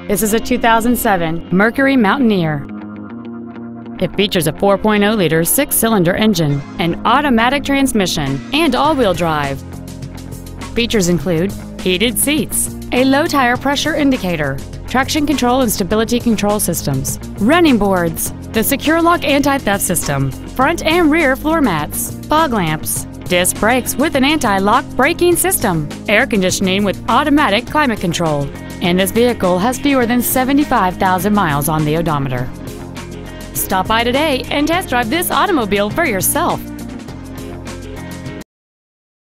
This is a 2007 Mercury Mountaineer. It features a 4.0-liter 6-cylinder engine, an automatic transmission, and all-wheel drive. Features include heated seats, a low-tire pressure indicator, traction control and stability control systems, running boards, the Secure Lock anti-theft system, front and rear floor mats, fog lamps, disc brakes with an anti-lock braking system, air conditioning with automatic climate control, and this vehicle has fewer than 75,000 miles on the odometer. Stop by today and test drive this automobile for yourself.